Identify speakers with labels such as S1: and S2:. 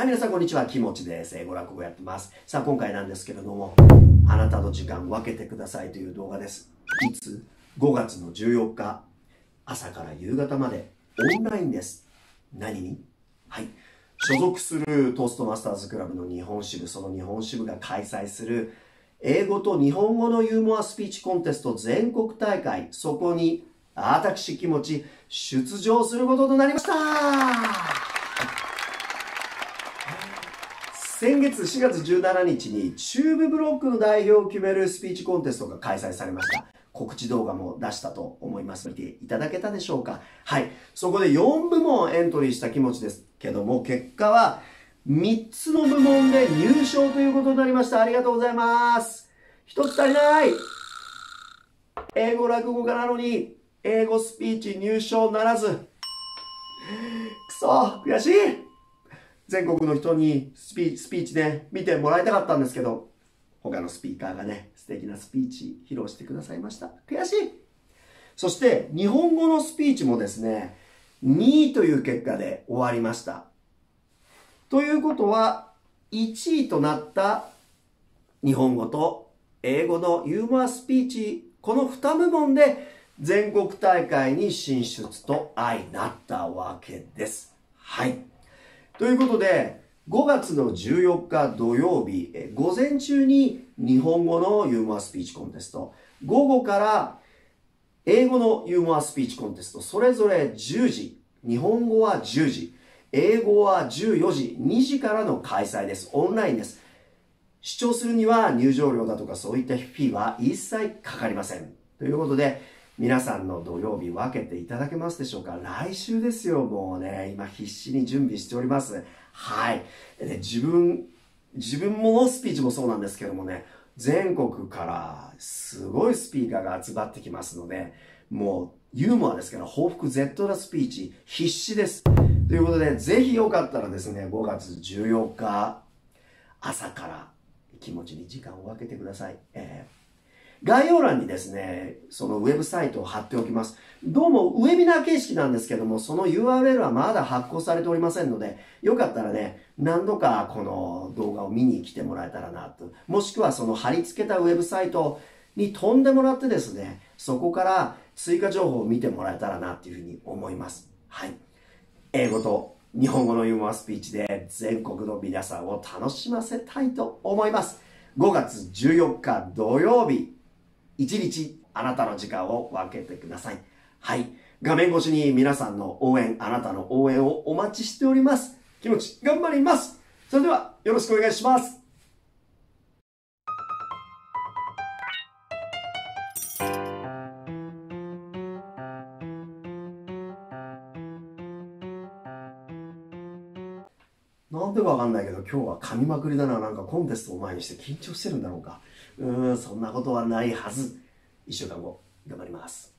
S1: い、皆さんこんにちは。きもちです。英語落語やってます。さあ、今回なんですけれども、あなたの時間分けてくださいという動画です。いつ ?5 月の14日、朝から夕方までオンラインです。何に？はい。所属するトーストマスターズクラブの日本支部、その日本支部が開催する英語と日本語のユーモアスピーチコンテスト全国大会、そこに私気持ち出場することとなりました。先月4月17日に中部ブロックの代表を決めるスピーチコンテストが開催されました。告知動画も出したと思います。見ていただけたでしょうか。はい。そこで4部門エントリーした気持ちですけども、結果は3つの部門で入賞ということになりました。ありがとうございます。一つ足りない。英語落語家なのに、英語スピーチ入賞ならず。くそ、悔しい。全国の人にスピーチね、見てもらいたかったんですけど、他のスピーカーがね、素敵なスピーチ披露してくださいました。悔しい。そして、日本語のスピーチもですね、2位という結果で終わりました。ということは、1位となった日本語と英語のユーモアスピーチ、この2部門で全国大会に進出と相なったわけです。はい。ということで、5月の14日土曜日、午前中に日本語のユーモアスピーチコンテスト、午後から英語のユーモアスピーチコンテスト、それぞれ10時、日本語は10時、英語は14時、2時からの開催です。オンラインです。視聴するには入場料だとかそういったフィーは一切かかりません。ということで、皆さんの土曜日分けていただけますでしょうか？来週ですよ、もうね。今必死に準備しております。はい。で、自分ものスピーチもそうなんですけどもね、全国からすごいスピーカーが集まってきますので、もうユーモアですから報復絶倒なスピーチ必死です。ということで、ぜひよかったらですね、5月14日朝から気持ちに時間を分けてください。概要欄にですね、そのウェブサイトを貼っておきます。どうもウェビナー形式なんですけども、その URL はまだ発行されておりませんので、よかったらね、何度かこの動画を見に来てもらえたらなと。もしくはその貼り付けたウェブサイトに飛んでもらってですね、そこから追加情報を見てもらえたらなというふうに思います。はい。英語と日本語のユーモアスピーチで全国の皆さんを楽しませたいと思います。5月14日土曜日、一日あなたの時間を分けてください。はい。画面越しに皆さんの応援、あなたの応援をお待ちしております。気持ち頑張ります。それではよろしくお願いします。なんでかわかんないけど、今日は噛みまくりだな。なんかコンテストを前にして緊張してるんだろうか。そんなことはないはず。1週間後、頑張ります。